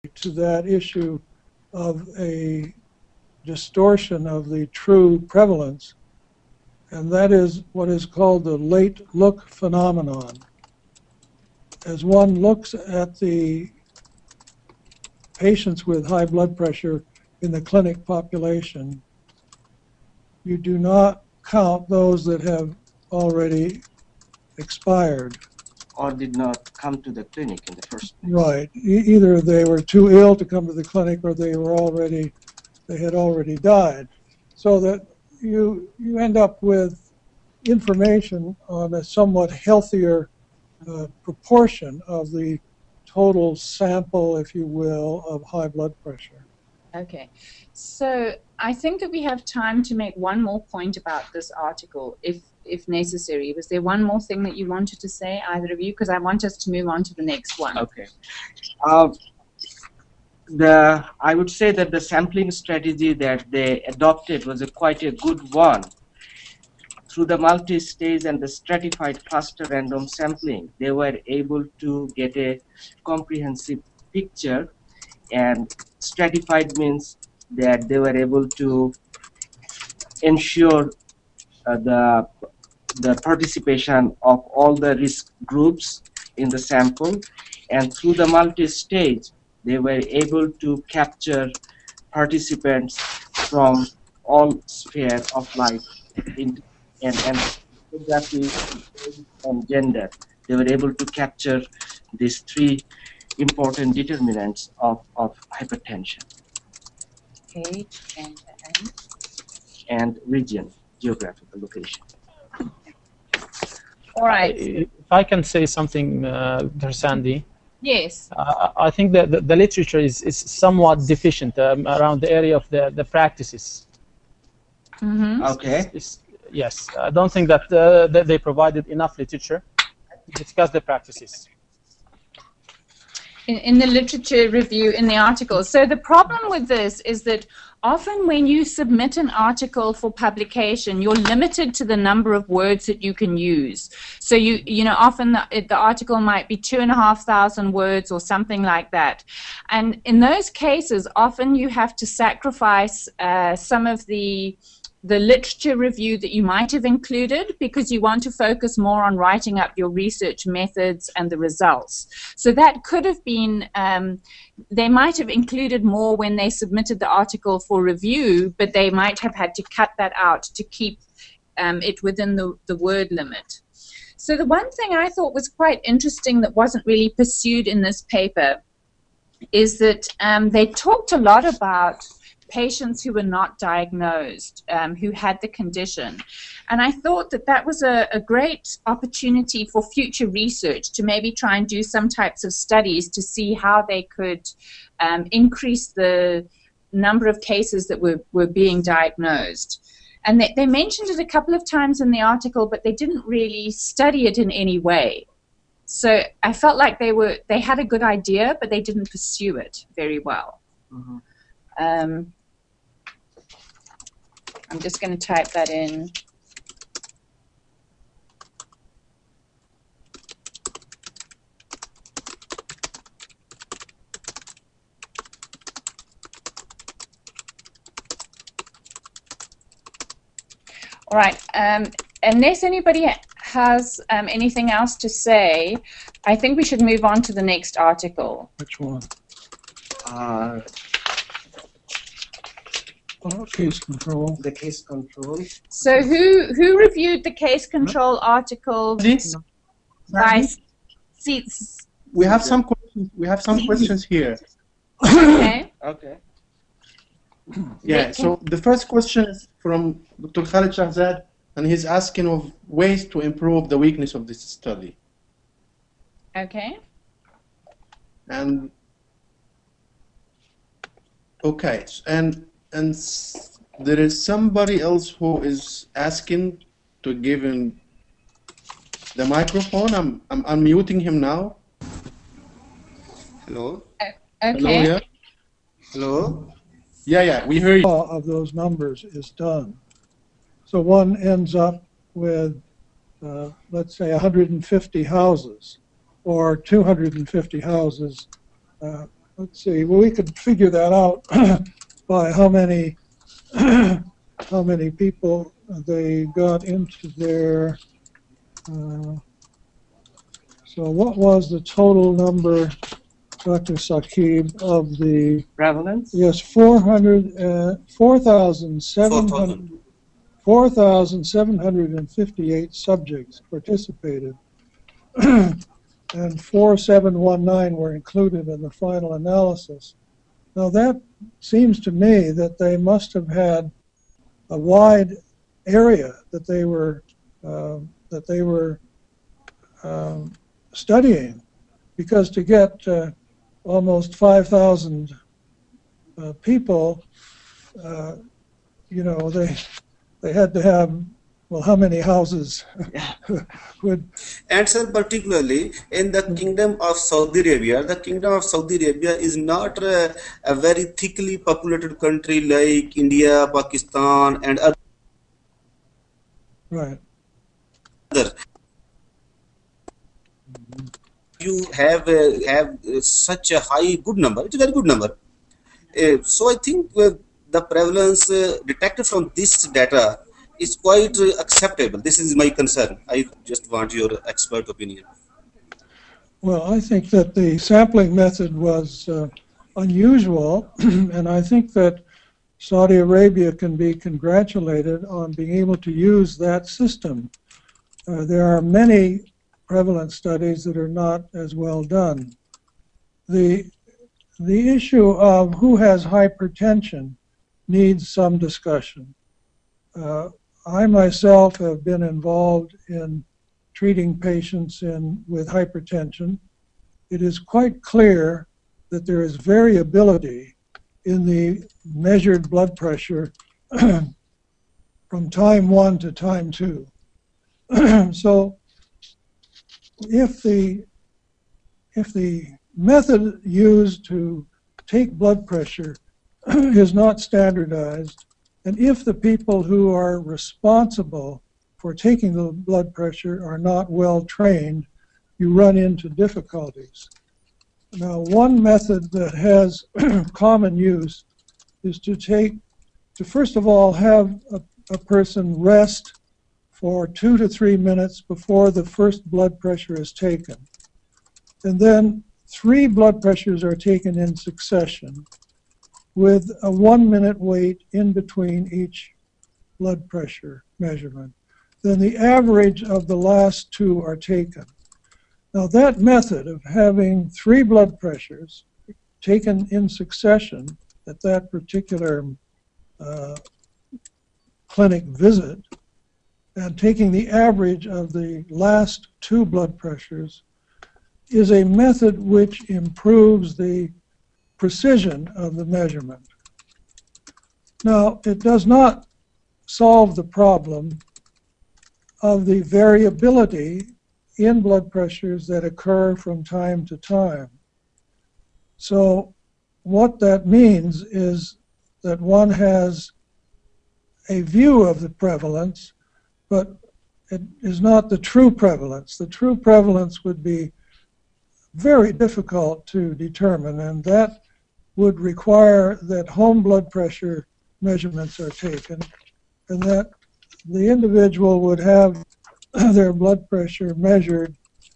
to that issue of a distortion of the true prevalence, and that is what is called the late look phenomenon. As one looks at the patients with high blood pressure in the clinic population, you do not count those that have already expired. Or did not come to the clinic in the first place. Right. Either they were too ill to come to the clinic or they had already died. So that you end up with information on a somewhat healthier proportion of the total sample, if you will, of high blood pressure. Okay. So I think that we have time to make one more point about this article, if necessary. Was there one more thing that you wanted to say, either of you? Because I want us to move on to the next one. Okay. I would say that the sampling strategy that they adopted was quite a good one. Through the multi-stage and the stratified cluster random sampling, they were able to get a comprehensive picture, and stratified means that they were able to ensure the participation of all the risk groups in the sample, and through the multi-stage they were able to capture participants from all spheres of life, and geography and gender. They were able to capture these three important determinants of hypertension. Age, gender, and region, geographical location. All right. If I can say something, Dr. Sandy. Yes. I think that the literature is somewhat deficient around the area of the practices. Mm-hmm. Okay. Yes, I don't think that they provided enough literature to discuss the practices. In the literature review, in the article. So the problem with this is that often when you submit an article for publication, you're limited to the number of words that you can use. So you know, often the article might be 2,500 words or something like that. And in those cases, often you have to sacrifice some of the literature review that you might have included because you want to focus more on writing up your research methods and the results. So that could have been, they might have included more when they submitted the article for review, but they might have had to cut that out to keep it within the word limit. So the one thing I thought was quite interesting that wasn't really pursued in this paper is that they talked a lot about patients who were not diagnosed, who had the condition. And I thought that that was a great opportunity for future research to maybe try and do some types of studies to see how they could increase the number of cases that were being diagnosed. And they mentioned it a couple of times in the article, but they didn't really study it in any way. So I felt like they had a good idea, but they didn't pursue it very well. Mm-hmm. I'm just going to type that in. All right. Unless anybody has anything else to say, I think we should move on to the next article. Which one? Case control. The case control. So who reviewed the case control article? By seats. We have some questions. We have some questions here. Okay. Okay. Yeah. So the first question is from Dr. Khalid Shahzad, and he's asking of ways to improve the weakness of this study. Okay. And okay, and there is somebody else who is asking to give him the microphone. I'm unmuting him now. Hello? Okay. Hello, yeah? Hello? Yeah, we hear you. Of those numbers is done. So one ends up with, let's say, 150 houses or 250 houses let's see, well, we could figure that out by how many people they got into their, so what was the total number, Dr. Saqib, of the Prevalence? yes, 4,758 subjects participated, and 4,719 were included in the final analysis. Now that seems to me that they must have had a wide area that they were studying, because to get almost 5,000 people, you know, they had to have, well, how many houses would... And sir, particularly in the Kingdom of Saudi Arabia, the Kingdom of Saudi Arabia is not a very thickly populated country like India, Pakistan, and other. Right. You have such a high good number. It's a very good number. So I think the prevalence detected from this data is quite acceptable. This is my concern. I just want your expert opinion. Well, I think that the sampling method was unusual, and I think that Saudi Arabia can be congratulated on being able to use that system. There are many prevalence studies that are not as well done. The issue of who has hypertension needs some discussion. I myself have been involved in treating patients with hypertension. It is quite clear that there is variability in the measured blood pressure from time 1 to time 2. So if the method used to take blood pressure is not standardized, and if the people who are responsible for taking the blood pressure are not well trained, you run into difficulties. Now, one method that has common use is to first of all have a person rest for 2 to 3 minutes before the first blood pressure is taken. And then 3 blood pressures are taken in succession with a 1-minute wait in between each blood pressure measurement. Then the average of the last 2 are taken. Now that method of having 3 blood pressures taken in succession at that particular clinic visit and taking the average of the last 2 blood pressures is a method which improves the precision of the measurement. Now, it does not solve the problem of the variability in blood pressures that occur from time to time. So what that means is that one has a view of the prevalence, but it is not the true prevalence. The true prevalence would be very difficult to determine, and that would require that home blood pressure measurements are taken, and that the individual would have their blood pressure measured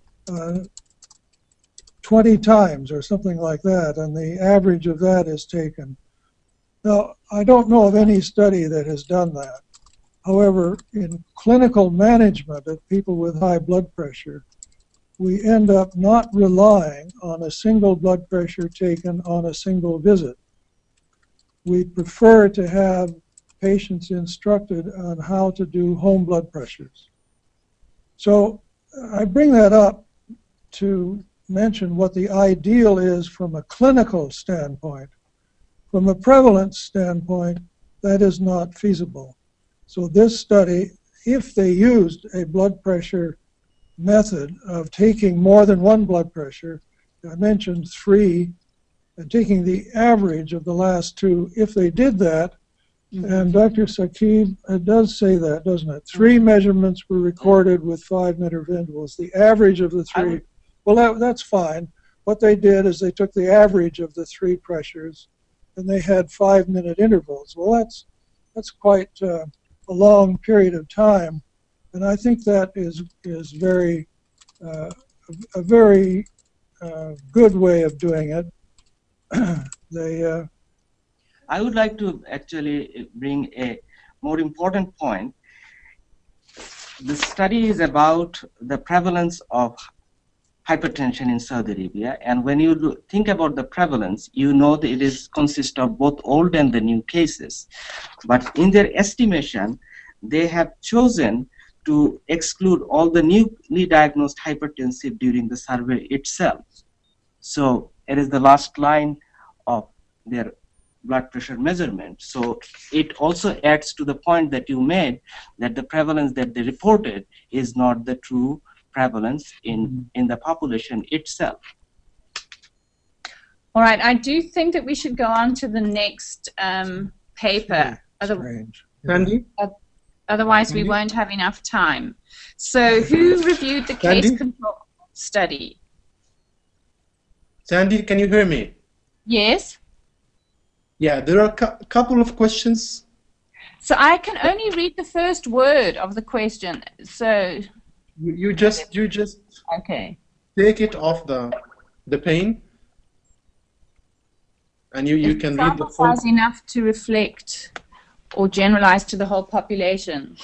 20 times or something like that, and the average of that is taken. Now, I don't know of any study that has done that. However, in clinical management of people with high blood pressure, we end up not relying on a single blood pressure taken on a single visit. We prefer to have patients instructed on how to do home blood pressures. So I bring that up to mention what the ideal is from a clinical standpoint. From a prevalence standpoint, that is not feasible. So this study, if they used a blood pressure method of taking more than 1 blood pressure, I mentioned 3, and taking the average of the last 2, if they did that, and Dr. Saqib does say that, doesn't it? 3 measurements were recorded with 5-minute intervals. The average of the 3, well, that's fine. what they did is they took the average of the three pressures, and they had 5-minute intervals. Well, that's quite a long period of time, and I think that is very a very good way of doing it. I would like to actually bring a more important point. The study is about the prevalence of hypertension in Saudi Arabia, and when you think about the prevalence, you know that it consists of both old and the new cases. But in their estimation, they have chosen to exclude all the newly diagnosed hypertensive during the survey itself. So it is the last line of their blood pressure measurement. So it also adds to the point that you made, that the prevalence that they reported is not the true prevalence in the population itself. All right, I do think that we should go on to the next paper. Strange. Sandy? Otherwise, we won't have enough time. So who reviewed the case Sandy? control study? Sandy, can you hear me? Yes? Yeah, there are a couple of questions. So I can only read the first word of the question. So, You just okay. take it off the pane, and you can read the Sample full. size enough to reflect or generalize to the whole population?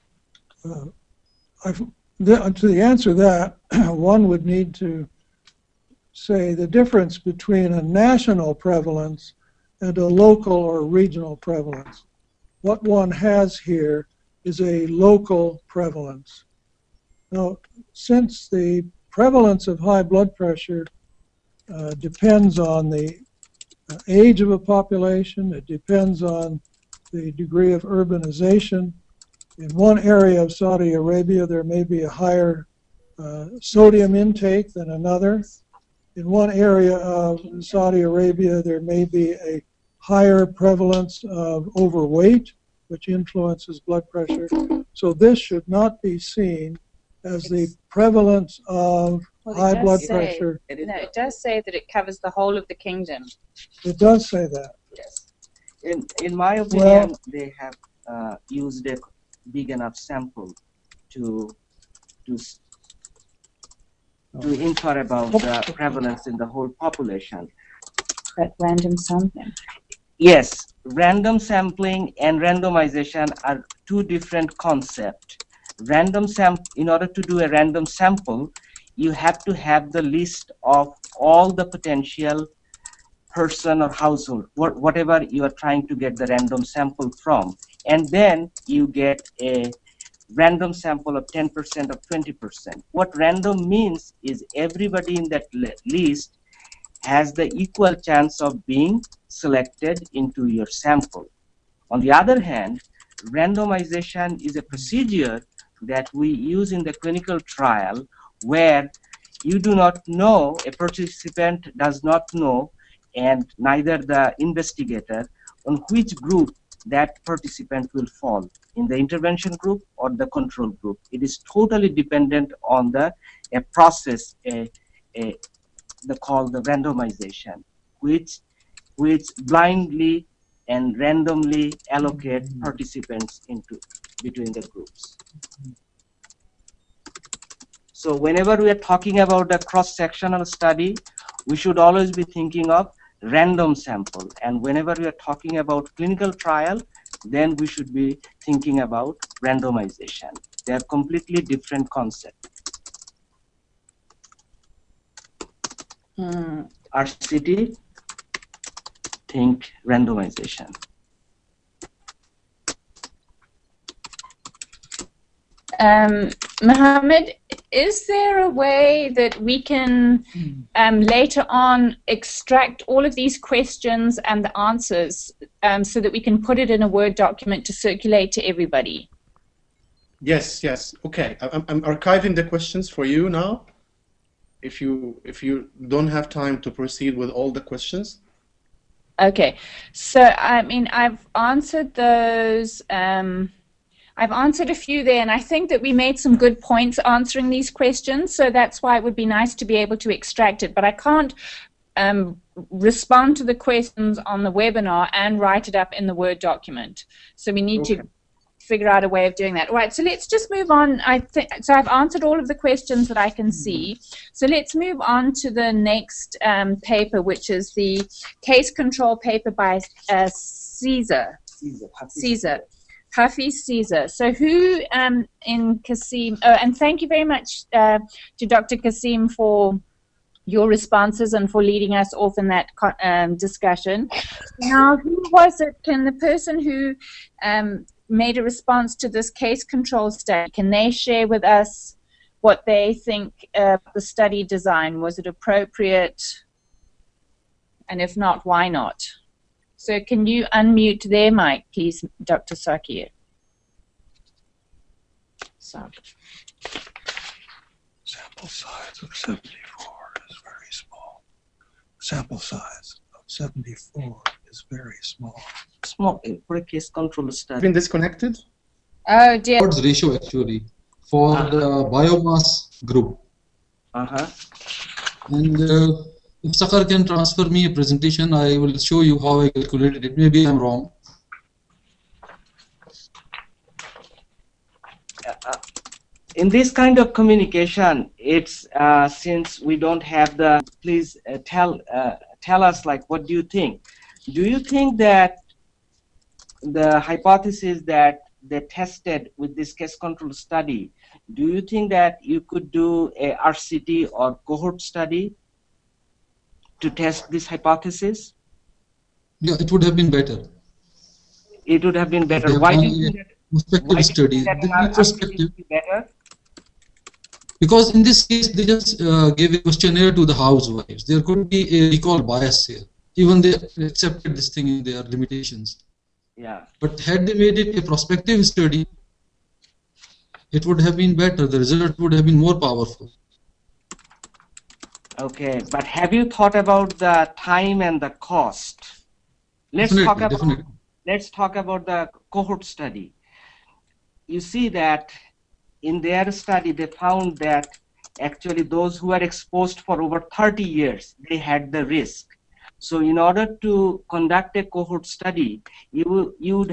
To answer that, one would need to say the difference between a national prevalence and a local or regional prevalence. What one has here is a local prevalence. Now, since the prevalence of high blood pressure depends on the age of a population, it depends on the degree of urbanization. In one area of Saudi Arabia, there may be a higher sodium intake than another. In one area of Saudi Arabia, there may be a higher prevalence of overweight, which influences blood pressure. So this should not be seen as the prevalence of high blood pressure. No, it does say that it covers the whole of the kingdom. It does say that. Yes. In my opinion, they have used a big enough sample to infer about the prevalence in the whole population. At random sampling. Yes, random sampling and randomization are two different concepts. In order to do a random sample, you have to have the list of all the potential person or household, whatever you are trying to get the random sample from, and then you get a random sample of 10% or 20%. What random means is everybody in that list has the equal chance of being selected into your sample. On the other hand, randomization is a procedure that we use in the clinical trial where you do not know, a participant does not know, and neither the investigator, on which group that participant will fall, in the intervention group or the control group. It is totally dependent on a process called the randomization, which blindly and randomly allocate participants between the groups. So whenever we are talking about a cross-sectional study, we should always be thinking of random sample, and whenever we are talking about clinical trial, then we should be thinking about randomization. They are completely different concepts. RCT, think randomization. Mohammed, is there a way that we can later on extract all of these questions and the answers so that we can put it in a Word document to circulate to everybody? Yes, yes. Okay, I'm archiving the questions for you now. If you don't have time to proceed with all the questions. Okay, so I mean I've answered those. I've answered a few there, and I think that we made some good points answering these questions, so that's why it would be nice to be able to extract it. But I can't respond to the questions on the webinar and write it up in the Word document. So we need to figure out a way of doing that. All right, so let's just move on. So I've answered all of the questions that I can see. So let's move on to the next paper, which is the case control paper by Caesar. Hafiz Caesar. So who in Kasim, and thank you very much to Dr. Kasim for your responses and for leading us off in that discussion. Now, who was it? Can the person who made a response to this case control study, can they share with us what they think the study design? Was it appropriate? And if not, why not? So can you unmute their mic, please, Dr. Sakir? Sorry. Sample size of 74 is very small. Sample size of 74 is very small. Small for a case control study. Been disconnected? Oh dear. Odds ratio actually for the biomass group. And if Sakar can transfer me a presentation, I will show you how I calculated it. Maybe I'm wrong. In this kind of communication, it's since we don't have the. Please tell us, like, what do you think? Do you think that the hypothesis that they tested with this case control study, do you think that you could do a RCT or cohort study to test this hypothesis? Yeah, it would have been better. It would have been better. Why do you think that? Prospective study. RCT would be better? Because in this case, they just gave a questionnaire to the housewives. There could be a recall bias here. Even they accepted this thing in their limitations. Yeah. But had they made it a prospective study, it would have been better. The result would have been more powerful. Okay, but have you thought about the time and the cost? Let's talk about the cohort study. You see that in their study, they found that actually those who are exposed for over 30 years, they had the risk. So in order to conduct a cohort study, you will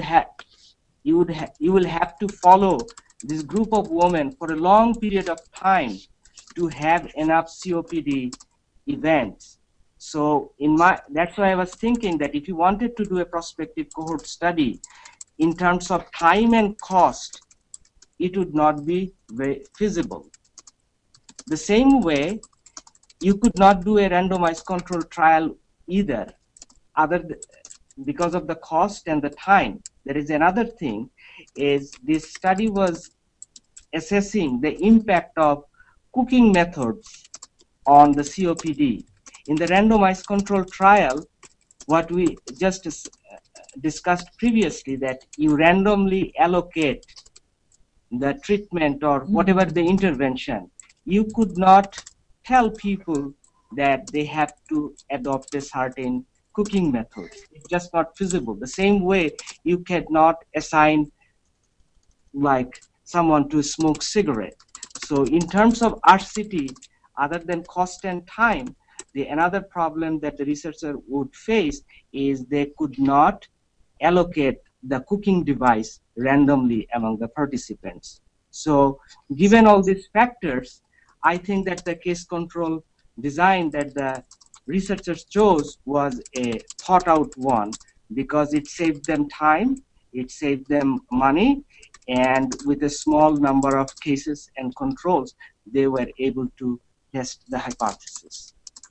have to follow this group of women for a long period of time to have enough COPD events. So that's why I was thinking that if you wanted to do a prospective cohort study, in terms of time and cost, it would not be very feasible. The same way, you could not do a randomized control trial either, because of the cost and the time. There is another thing, is this study was assessing the impact of cooking methods on the COPD. In the randomized control trial, what we just discussed previously, that you randomly allocate the treatment or whatever the intervention, you could not tell people that they have to adopt a certain cooking method. It's just not feasible. The same way you cannot assign like someone to smoke cigarette. So in terms of RCT, other than cost and time, another problem that the researcher would face is they could not allocate the cooking device randomly among the participants. So given all these factors, I think that the case control design that the researchers chose was a thought out one, because it saved them time, it saved them money, and with a small number of cases and controls, they were able to test the hypothesis.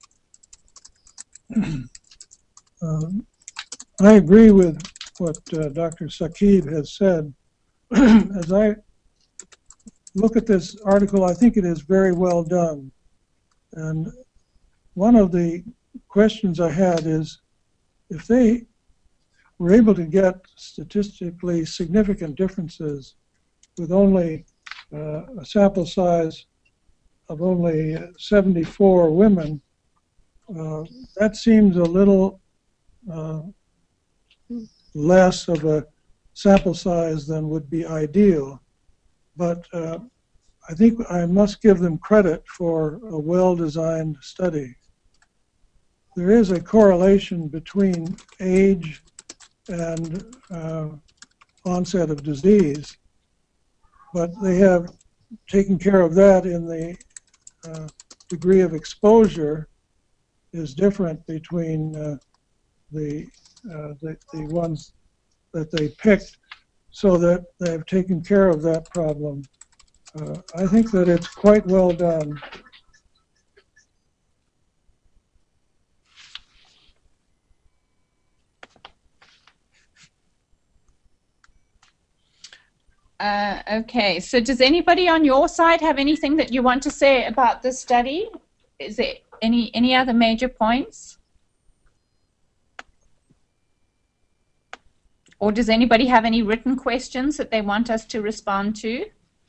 I agree with what Dr. Saqib has said. As I look at this article, I think it is very well done. And one of the questions I had is, if they were able to get statistically significant differences with only a sample size of only 74 women, that seems a little less of a sample size than would be ideal. But I think I must give them credit for a well-designed study. There is a correlation between age and onset of disease, but they have taken care of that in the degree of exposure is different between the ones that they picked, so that they've taken care of that problem. I think that it's quite well done. Okay, so does anybody on your side have anything that you want to say about this study? Is there any other major points? Or does anybody have any written questions that they want us to respond to?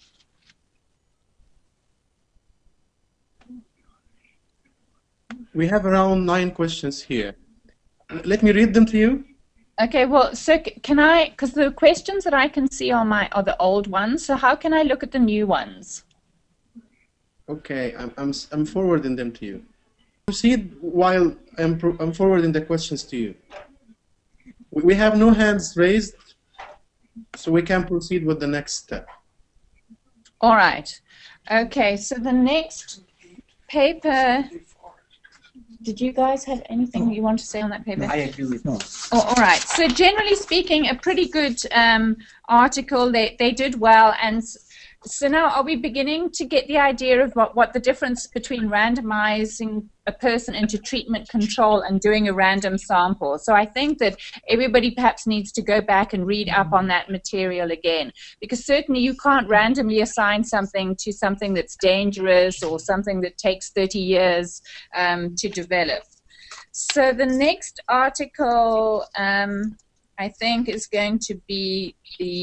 We have around 9 questions here. Let me read them to you. Okay, well, so can I, because the questions that I can see on are the old ones, so how can I look at the new ones? Okay, I'm forwarding them to you. Proceed while I'm forwarding the questions to you. We have no hands raised, so we can proceed with the next step. All right. Okay, so the next paper. Did you guys have anything you want to say on that paper? I agree with you. Oh, all right. So generally speaking, a pretty good article. They did well, and so now are we beginning to get the idea of what the difference between randomizing a person into treatment control and doing a random sample? So I think that everybody perhaps needs to go back and read up on that material again, because certainly you can't randomly assign something to something that's dangerous or something that takes 30 years to develop. So the next article, I think, is going to be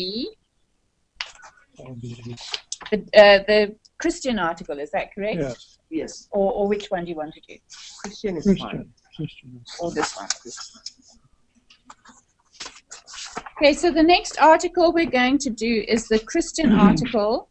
the Christian article. Is that correct? Yes. Yes. Or which one do you want to do? Christian is fine. Christian. Or this one? Okay, so the next article we're going to do is the Christian article.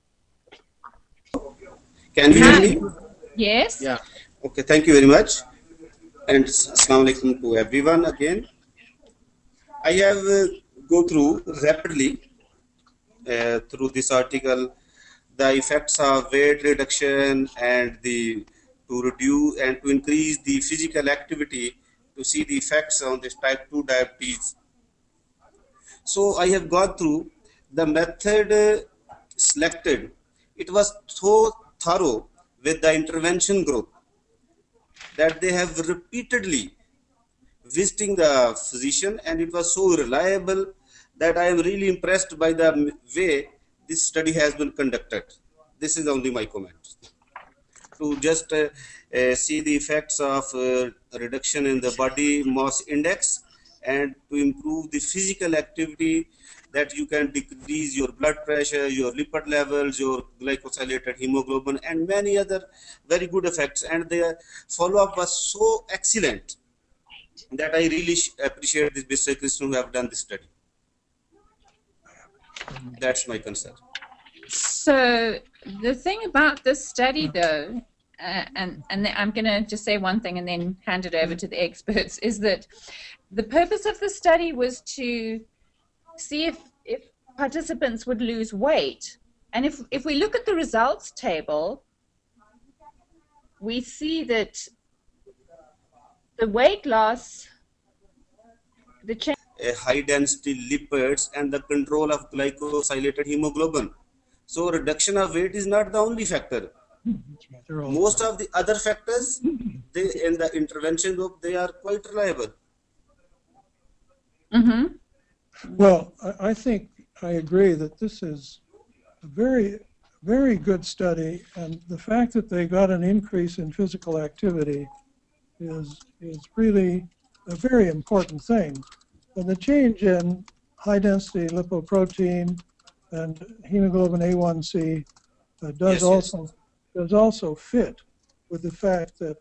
Can you hear me? Yes? Yeah. Okay, thank you very much. And Assalamu alaikum to everyone again. I have go through rapidly through this article the effects of weight reduction and to reduce and to increase the physical activity to see the effects on this type 2 diabetes. So I have gone through the method selected. It was so thorough with the intervention group that they have repeatedly visiting the physician, and it was so reliable that I am really impressed by the way this study has been conducted. This is only my comment. To just see the effects of reduction in the body mass index and to improve the physical activity, that you can decrease your blood pressure, your lipid levels, your glycosylated hemoglobin, and many other very good effects. And the follow-up was so excellent that I really appreciate this Mr. Krishnan who have done this study. That's my concern. So the thing about this study, though, and I'm going to just say one thing and then hand it over to the experts, is that the purpose of the study was to see if participants would lose weight. And if we look at the results table, we see that the weight loss, the change, high density lipids and the control of glycosylated hemoglobin. So reduction of weight is not the only factor. Most of the other factors, they in the intervention group, they are quite reliable. Mm-hmm. Well, I think I agree that this is a very, very good study, and the fact that they got an increase in physical activity is really a very important thing. And the change in high-density lipoprotein and hemoglobin A1C does also fit with the fact that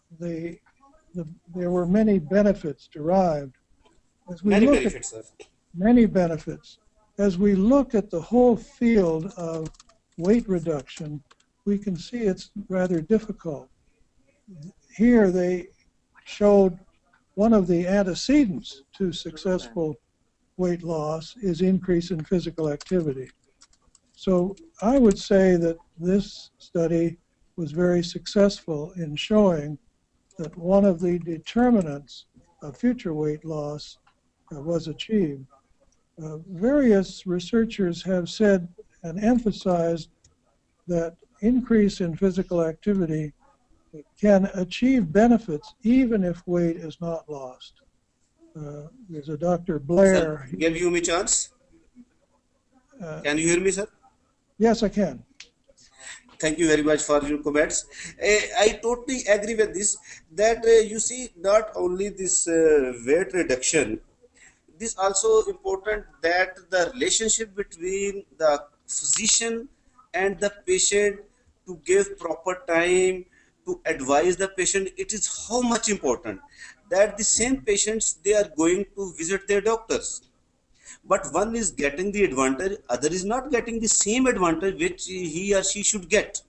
there were many benefits derived. As we Many look benefits, sir. many benefits. As we look at the whole field of weight reduction, we can see it's rather difficult. Here they showed one of the antecedents to successful weight loss is increase in physical activity. So I would say that this study was very successful in showing that one of the determinants of future weight loss was achieved. Various researchers have said and emphasized that increase in physical activity can achieve benefits even if weight is not lost. There's a Dr. Blair. Sir, give you me chance. Can you hear me, sir? Yes, I can. Thank you very much for your comments. I totally agree with this, that you see, not only this weight reduction, this also important that the relationship between the physician and the patient to give proper time to advise the patient, it is how much important that the same patients, they are going to visit their doctors. But one is getting the advantage, other is not getting the same advantage which he or she should get.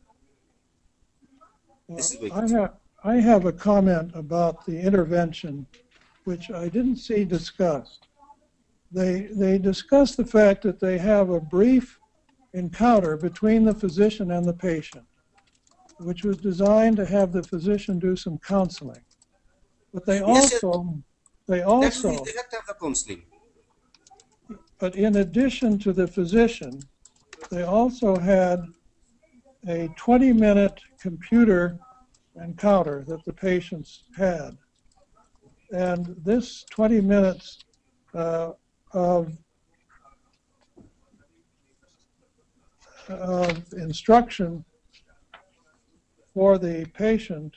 I have a comment about the intervention, which I didn't see discussed. They discuss the fact that they have a brief encounter between the physician and the patient, which was designed to have the physician do some counseling. But they also, That's the effect of the counseling. But in addition to the physician, they also had a 20-minute computer encounter that the patients had. And this 20 minutes of instruction for the patient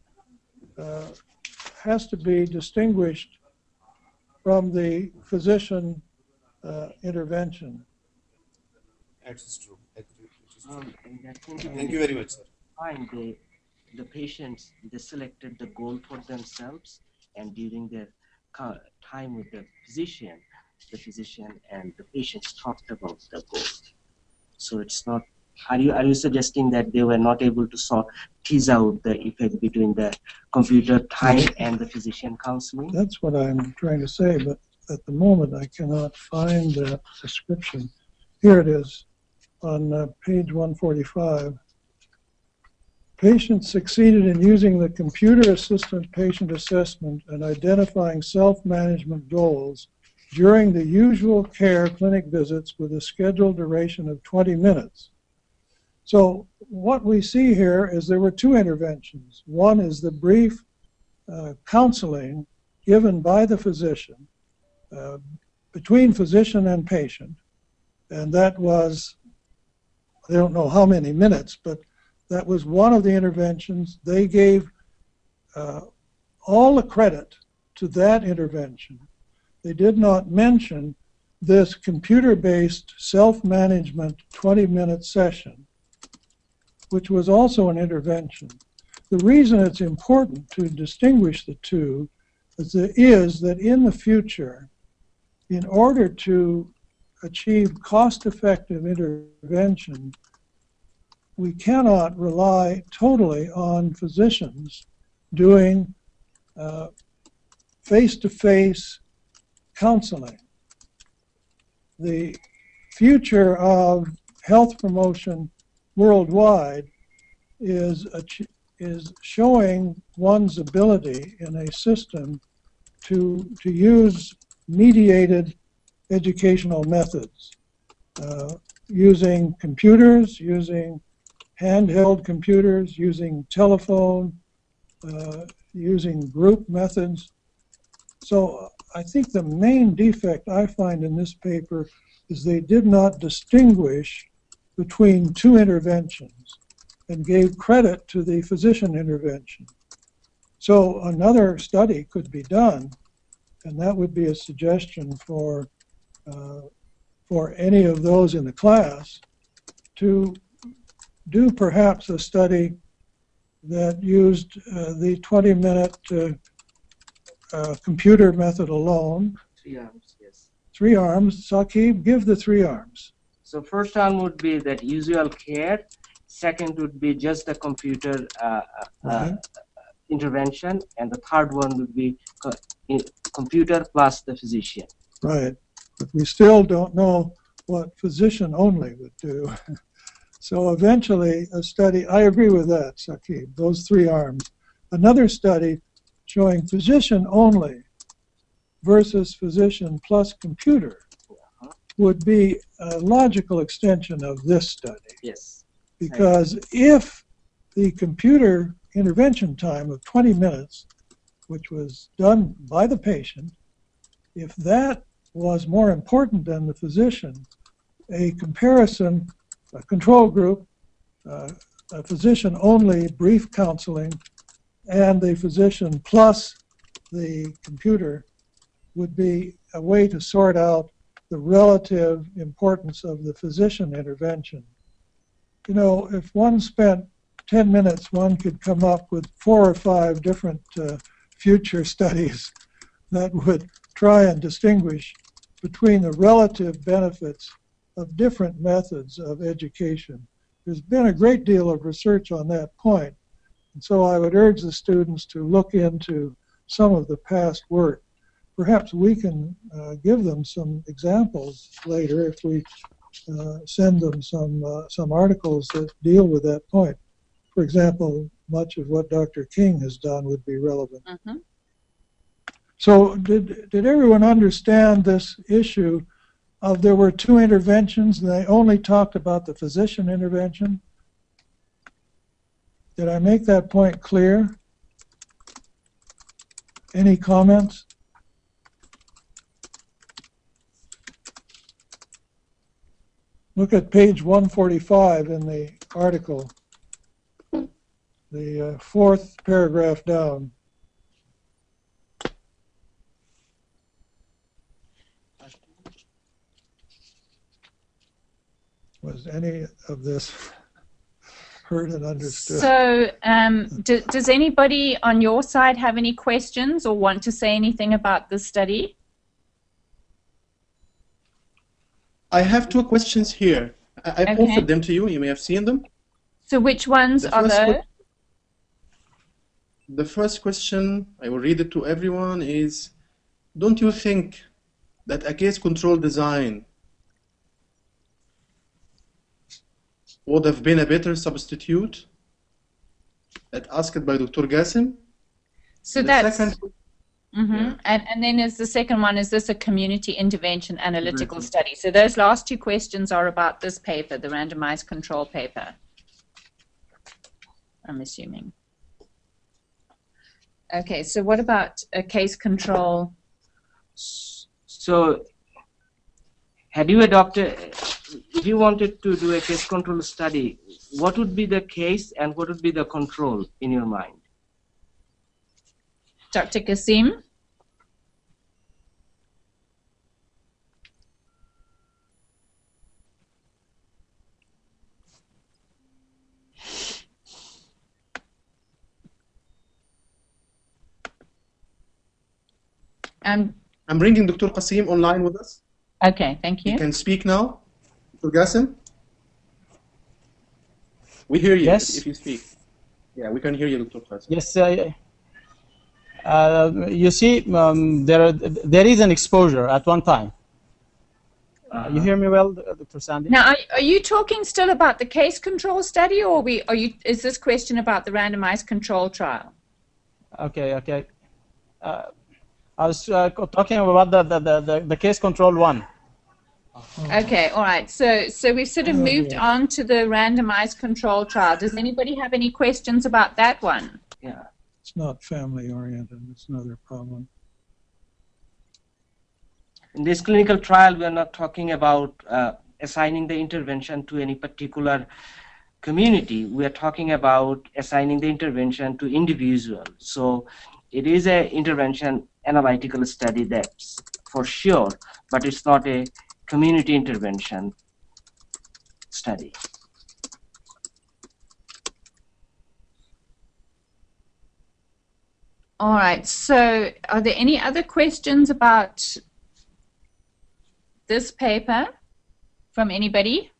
has to be distinguished from the physician intervention. That's true. Thank you very much, sir. Fine, the patients, they selected the goal for themselves, and during their time with the physician and the patients talked about the goal. So it's not, are you suggesting that they were not able to tease out the effect between the computer time and the physician counseling? That's what I'm trying to say, but at the moment I cannot find that description. Here it is on page 145. Patients succeeded in using the computer-assisted patient assessment and identifying self-management goals during the usual care clinic visits with a scheduled duration of 20 minutes. So what we see here is there were two interventions. One is the brief counseling given by the physician between physician and patient, and that was, I don't know how many minutes, but that was one of the interventions. They gave all the credit to that intervention. They did not mention this computer-based self-management 20-minute session, which was also an intervention. The reason it's important to distinguish the two is that in the future, in order to achieve cost-effective intervention, we cannot rely totally on physicians doing face-to-face counseling. The future of health promotion worldwide is showing one's ability in a system to use mediated educational methods, using computers, using handheld computers, using telephone, using group methods. So I think the main defect I find in this paper is they did not distinguish between two interventions and gave credit to the physician intervention. So another study could be done, and that would be a suggestion for any of those in the class to do perhaps a study that used the 20-minute computer method alone, 3 hours, yes. 3 arms. Saqib, give the 3 arms. So first arm would be that usual care. Second would be just the computer Right. intervention, and the third one would be computer plus the physician. Right. But we still don't know what physician only would do. So eventually a study, I agree with that, Saqib, those 3 arms. Another study showing physician only versus physician plus computer would be a logical extension of this study. Yes. Because if the computer intervention time of 20 minutes, which was done by the patient, if that was more important than the physician, a comparison, a control group, a physician-only brief counseling, and the physician plus the computer would be a way to sort out the relative importance of the physician intervention. You know, if one spent 10 minutes, one could come up with 4 or 5 different future studies that would try and distinguish between the relative benefits of different methods of education. There's been a great deal of research on that point, and so I would urge the students to look into some of the past work. Perhaps we can give them some examples later if we send them some articles that deal with that point. For example, much of what Dr. King has done would be relevant. Mm-hmm. So did everyone understand this issue of there were 2 interventions and they only talked about the physician intervention? Did I make that point clear? Any comments? Look at page 145 in the article, the 4th paragraph down. Was any of this heard and understood? So does anybody on your side have any questions or want to say anything about this study? I have 2 questions here. I Okay. posted them to you. You may have seen them. So which ones The are first those? que- The first question, I will read it to everyone, is don't you think that a case control design would have been a better substitute? That asked by Dr. Gassim. So The that's... second, Mm-hmm. And then is the second one, is this a community intervention analytical study? So those last 2 questions are about this paper, the randomized control paper, I'm assuming. Okay, so what about a case control? So had you adopted, if you wanted to do a case control study, what would be the case and what would be the control in your mind? Dr. Kassim? I'm bringing Dr. Qasim online with us. Okay, thank you. You can speak now. Dr. Gassim? We hear you Yes. if you speak. Yeah, we can hear you, Dr. Qasim. Yes, you see, there is an exposure at one time. You hear me well, Dr. Sandy? Now, are you talking still about the case control study, or is this question about the randomized control trial? Okay, okay. I was talking about the case control one. Okay, all right. So we've sort of moved on to the randomized control trial. Does anybody have any questions about that one? Yeah. It's not family oriented. It's another problem. In this clinical trial, we are not talking about assigning the intervention to any particular community. We are talking about assigning the intervention to individual. So it is an intervention analytical study, that's for sure, but it's not a community intervention study. All right. So are there any other questions about this paper from anybody?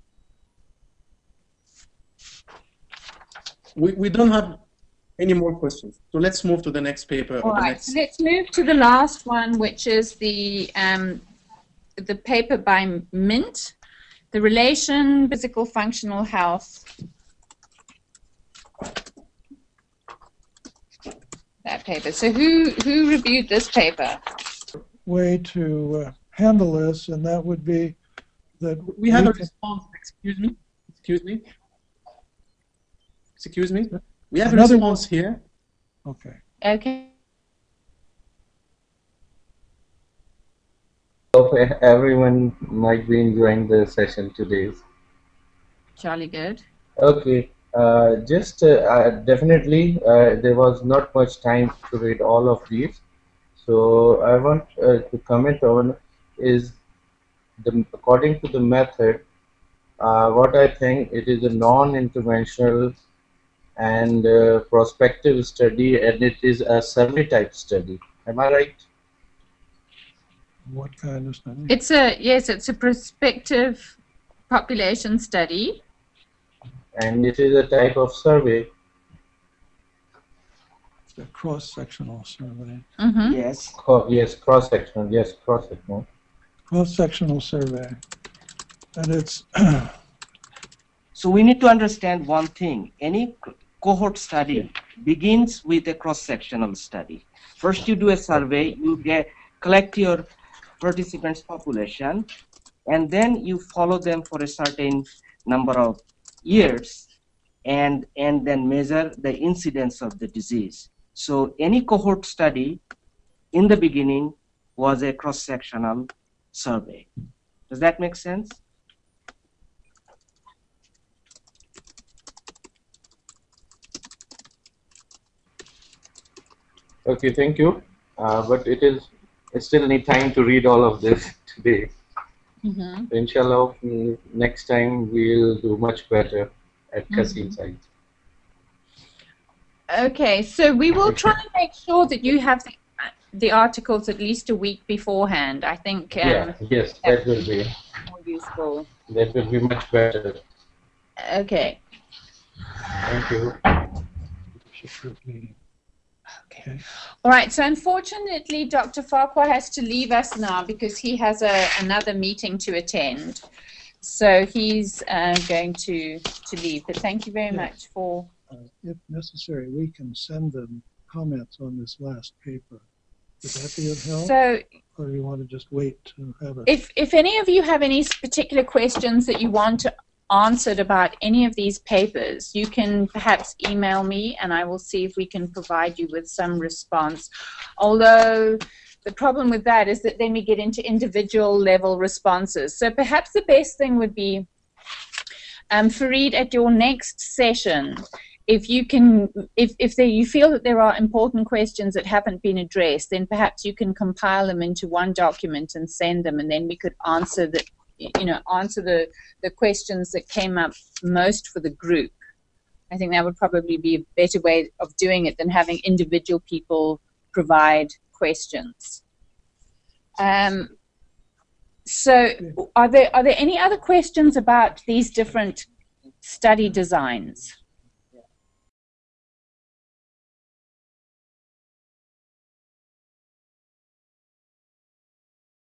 We don't have any more questions. So let's move to the next paper. All or the right, next. so let's move to the last one, which is the paper by Mint, the relation physical functional health. That paper. So who reviewed this paper? Way to handle this, and that would be that We have a can- response. Excuse me. Excuse me. Excuse me. We have a Another response here. Okay. Okay. Hope everyone might be enjoying the session today. Jolly good. Okay, definitely there was not much time to read all of these, so I want to comment on is according to the method, what I think it is a non-interventional and prospective study, and it is a survey type study. Am I right? What kind of study? It's a prospective population study. And it is a type of survey. It's a cross-sectional survey. Mm-hmm. Yes. Yes, cross-sectional. Yes, cross-sectional. Cross-sectional survey, and it's So we need to understand one thing. Any cohort study begins with a cross-sectional study. First you do a survey, you collect your participants' population, and then you follow them for a certain number of years and then measure the incidence of the disease. So any cohort study in the beginning was a cross-sectional survey. Does that make sense? Okay, thank you. But I still need time to read all of this today. Mm-hmm. Inshallah, next time we'll do much better at Qasim side. Okay, so we will try and make sure that you have the articles at least a week beforehand. I think Yeah, yes, that will be more useful. that will be much better. Okay. Thank you. okay. All right, so unfortunately, Dr. Farquhar has to leave us now because he has another meeting to attend. So he's going to leave. But thank you very much for... If necessary, we can send them comments on this last paper. Would that be of help? So Or do you want to just wait to have it? if any of you have any particular questions that you want answered about any of these papers, you can perhaps email me and I will see if we can provide you with some response. Although the problem with that is that then we get into individual level responses. So perhaps the best thing would be, Fareed, at your next session, if you can, you feel that there are important questions that haven't been addressed, then perhaps you can compile them into one document and send them, and then we could answer the questions that came up most for the group. I think that would probably be a better way of doing it than having individual people provide questions. So are there any other questions about these different study designs?